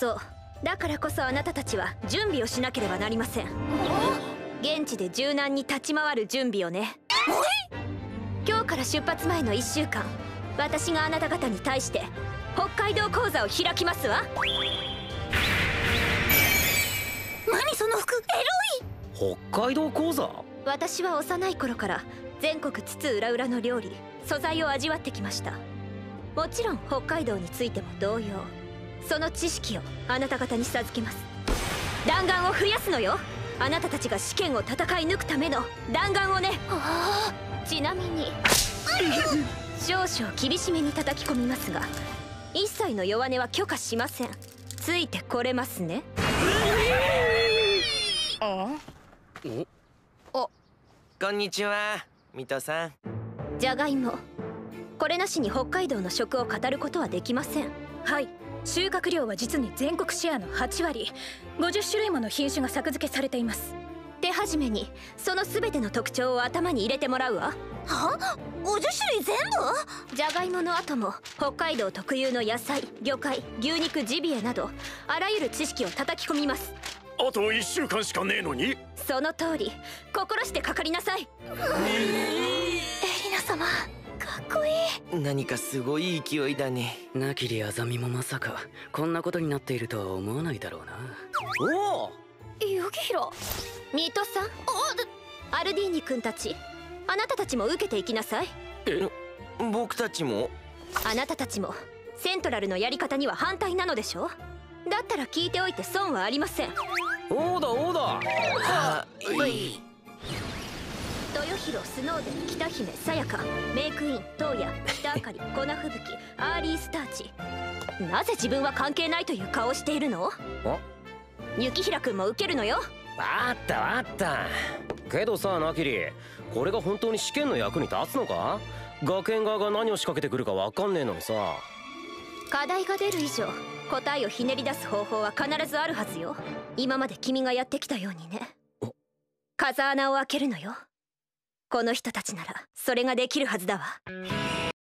そうだからこそあなたたちは準備をしなければなりません。現地で柔軟に立ち回る準備をね。今日から出発前の1週間、私があなた方に対して北海道講座を開きますわ。 何その服、エロい。 北海道講座？ 私は幼い頃から全国津々浦々の料理素材を味わってきました。もちろん北海道についても同様、その知識をあなた方に授けます。弾丸を増やすのよ。あなたたちが試験を戦い抜くための弾丸をね。ちなみに少々厳しめに叩き込みますが、一切の弱音は許可しません。ついてこれますね。 こんにちは、水戸さん。 じゃがいも、これなしに北海道の食を語ることはできません。 はい、収穫量は実に全国シェアの8割、50種類もの品種が作付けされています。 手始めにその全ての特徴を頭に入れてもらうわ。 は？50種類全部？ じゃがいもの後も北海道特有の野菜、魚介、牛肉、ジビエなどあらゆる知識を叩き込みます。 あと1週間しかねえのに。 その通り、心してかかりなさい。 エリナ様、かっこいい。 何かすごい勢いだね。 なきりあざみもまさかこんなことになっているとは思わないだろうな。 おお、 雪平。 水戸さん、アルディーニ君たち、あなたたちも受けていきなさい。 僕たちも？ あなたたちもセントラルのやり方には反対なのでしょ。だったら聞いておいて損はありません。 おうだおうだ。 はい。 豊広、スノーデン、北姫、さやか、メイクイン、トウヤ、北あかり、粉吹雪、アーリースターチ。なぜ自分は関係ないという顔をしているの？雪平君も受けるのよ。 わったわった。けどさ、ナキリ、これが本当に試験の役に立つのか？学園側が何を仕掛けてくるかわかんねえのにさ。 課題が出る以上、答えをひねり出す方法は必ずあるはずよ。今まで君がやってきたようにね。風穴を開けるのよ。この人たちならそれができるはずだわ。